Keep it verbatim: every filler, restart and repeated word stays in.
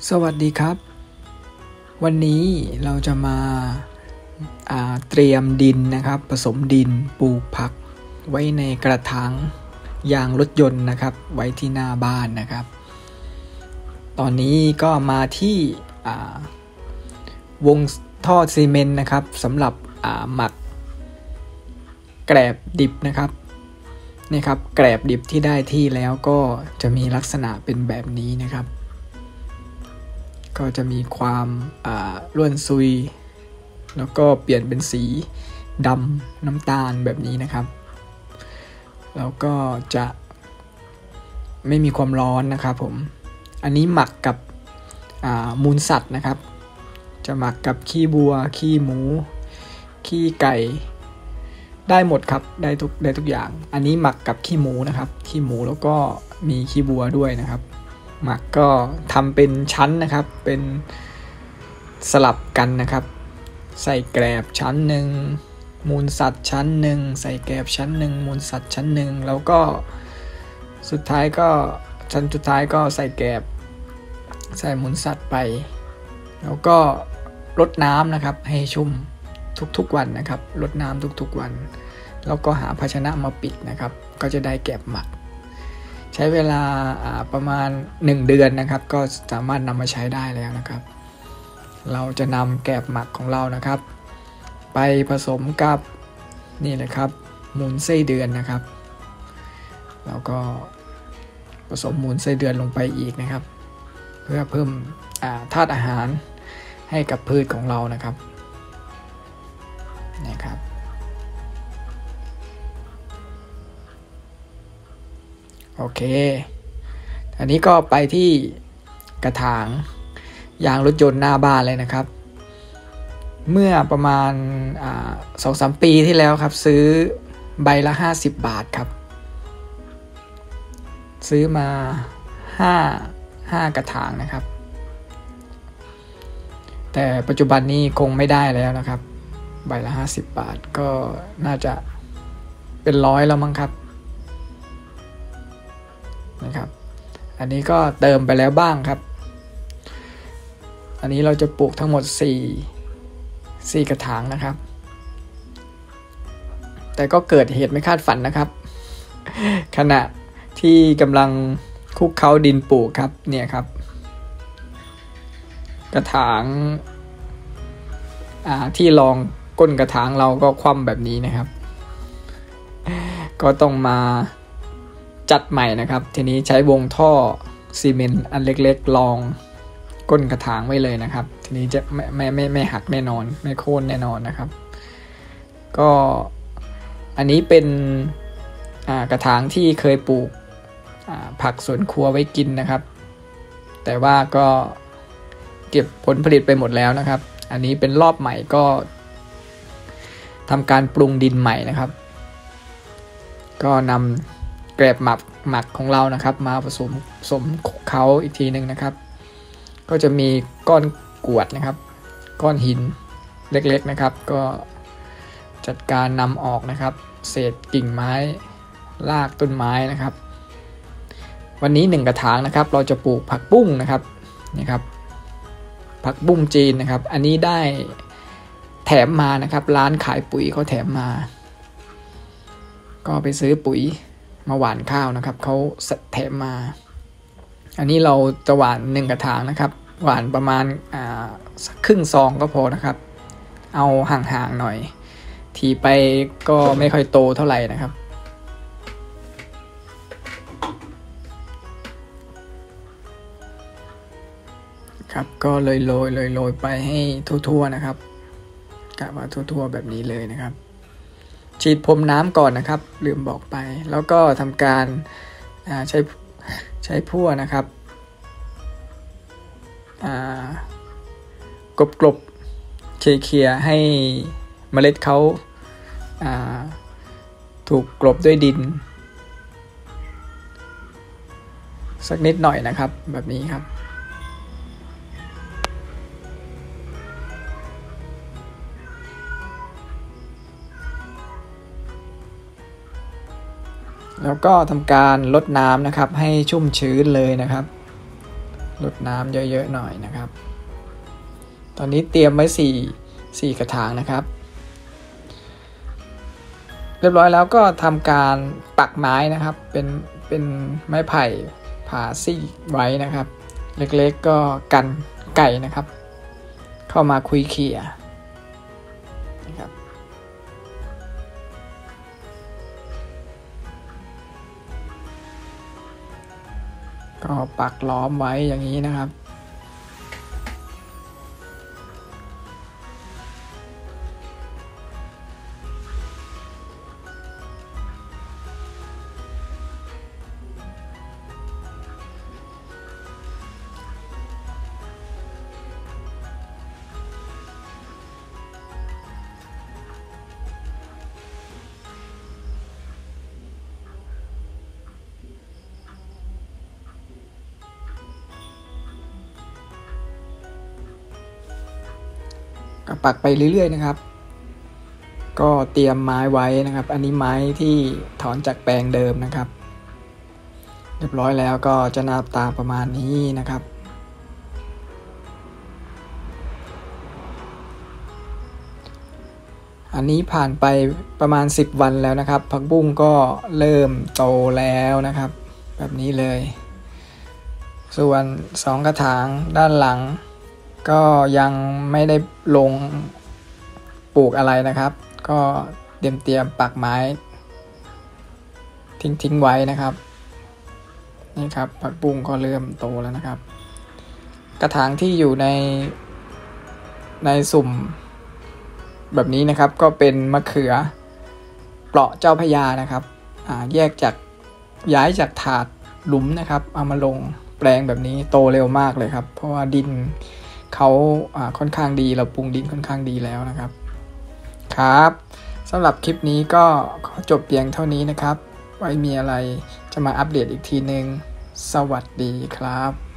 สวัสดีครับวันนี้เราจะมาเตรียมดินนะครับผสมดินปลูกผักไว้ในกระถางยางรถยนต์นะครับไว้ที่หน้าบ้านนะครับตอนนี้ก็มาที่วงท่อซีเมนต์นะครับสำหรับหมักแกลบดิบนะครับนี่ครับแกลบดิบที่ได้ที่แล้วก็จะมีลักษณะเป็นแบบนี้นะครับก็จะมีความร่วนซุยแล้วก็เปลี่ยนเป็นสีดำน้ำตาลแบบนี้นะครับแล้วก็จะไม่มีความร้อนนะครับผมอันนี้หมักกับมูลสัตว์นะครับจะหมักกับขี้บัวขี้หมูขี้ไก่ได้หมดครับได้ทุกได้ทุกอย่างอันนี้หมักกับขี้หมูนะครับขี้หมูแล้วก็มีขี้บัวด้วยนะครับหมักก็ทำเป็นชั้นนะครับเป็นสลับกันนะครับใส่แกลบชั้นหนึ่งมูลสัตว์ชั้นหนึ่งใส่แกลบชั้นหนึ่งมูลสัตว์ชั้นหนึ่งแล้วก็สุดท้ายก็ชั้นสุดท้ายก็ใส่แกลบใส่มูลสัตว์ไปแล้วก็รดน้ำนะครับให้ชุ่มทุกๆวันนะครับรดน้ำทุกๆวันแล้วก็หาภาชนะมาปิดนะครับก็จะได้แกลบหมักใช้เวลาประมาณหนึ่งเดือนนะครับก็สามารถนำมาใช้ได้แล้วนะครับเราจะนำแกลบหมักของเรานะครับไปผสมกับนี่เลยครับมูลไส้เดือนนะครับแล้วก็ผสมมูลไส้เดือนลงไปอีกนะครับเพื่อเพิ่มธาตุอาหารให้กับพืชของเรานะครับนะครับโอเคอันนี้ก็ไปที่กระถางยางรถยนต์หน้าบ้านเลยนะครับเมื่อประมาณ สองถึงสาม ปีที่แล้วครับซื้อใบละห้าสิบบาทครับซื้อมาห้า ห้ากระถางนะครับแต่ปัจจุบันนี้คงไม่ได้แล้วนะครับใบละห้าสิบบาทก็น่าจะเป็นร้อยแล้วมั้งครับนะครับอันนี้ก็เติมไปแล้วบ้างครับอันนี้เราจะปลูกทั้งหมดสี่ สี่กระถางนะครับแต่ก็เกิดเหตุไม่คาดฝันนะครับขณะที่กำลังคลุกเคล้าดินปลูกครับเนี่ยครับกระถางที่รองก้นกระถางเราก็คว่ำแบบนี้นะครับก็ต้องมาจัดใหม่นะครับทีนี้ใช้วงท่อซีเมนต์อันเล็กๆรองก้นกระถางไว้เลยนะครับทีนี้จะไม่ไม่ไม่ไม่หักแน่นอนไม่โค่นแน่นอนนะครับก็อันนี้เป็นกระถางที่เคยปลูกผักสวนครัวไว้กินนะครับแต่ว่าก็เก็บผลผลิตไปหมดแล้วนะครับอันนี้เป็นรอบใหม่ก็ทำการปรุงดินใหม่นะครับก็นำแกลบหมักหมักของเรานะครับมาผสมผสมคลุกเคล้าอีกทีหนึ่งนะครับก็จะมีก้อนกรวดนะครับก้อนหินเล็กๆนะครับก็จัดการนำออกนะครับเศษกิ่งไม้รากต้นไม้นะครับวันนี้หนึ่งกระถางนะครับเราจะปลูกผักบุ้งนะครับนี่ครับผักบุ้งจีนนะครับอันนี้ได้แถมมานะครับร้านขายปุ๋ยเขาแถมมาก็ไปซื้อปุ๋ยมาหว่านข้าวนะครับเขาแถมมาอันนี้เราจะหว่านหนึ่งกระถางนะครับหว่านประมาณอ่าสักครึ่งซองก็พอนะครับเอาห่างๆหน่อยทีไปก็ไม่ค่อยโตเท่าไหร่นะครับครับก็เลยโรยเลยโรยไปให้ทั่วๆนะครับกะว่าทั่วๆแบบนี้เลยนะครับฉีดพรมน้ำก่อนนะครับลืมบอกไปแล้วก็ทำการใช้ใช้พั่วนะครับกลบกลบเคลียร์ให้เมล็ดเขาถูกกลบด้วยดินสักนิดหน่อยนะครับแบบนี้ครับแล้วก็ทำการรดน้ำนะครับให้ชุ่มชื้นเลยนะครับลดน้ำเยอะๆหน่อยนะครับตอนนี้เตรียมไว้สี่ สี่กระถางนะครับเรียบร้อยแล้วก็ทำการปักไม้นะครับเป็นเป็นไม้ไผ่ผ่าซี่ไว้นะครับเล็กๆก็กันไก่นะครับเข้ามาคุยเขี่ยนะครับก็ปักล้อมไว้อย่างนี้นะครับก็ปักไปเรื่อยๆนะครับก็เตรียมไม้ไว้นะครับอันนี้ไม้ที่ถอนจากแปลงเดิมนะครับเรียบร้อยแล้วก็จะหน้าตาประมาณนี้นะครับอันนี้ผ่านไปประมาณสิบวันแล้วนะครับผักบุ้งก็เริ่มโตแล้วนะครับแบบนี้เลยส่วนสองกระถางด้านหลังก็ยังไม่ได้ลงปลูกอะไรนะครับก็เตรียมเตรียมปักไม้ทิ้งทิ้งไว้นะครับนี่ครับผักบุ้งก็เริ่มโตแล้วนะครับกระถางที่อยู่ในในสุ่มแบบนี้นะครับก็เป็นมะเขือเปราะเจ้าพระยานะครับอ่าแยกจากย้ายจากถาดหลุมนะครับเอามาลงแปลงแบบนี้โตเร็วมากเลยครับเพราะว่าดินเขาอ่าค่อนข้างดีเราปรุงดินค่อนข้างดีแล้วนะครับครับสำหรับคลิปนี้ก็ขอจบเพียงเท่านี้นะครับไว้มีอะไรจะมาอัปเดตอีกทีนึงสวัสดีครับ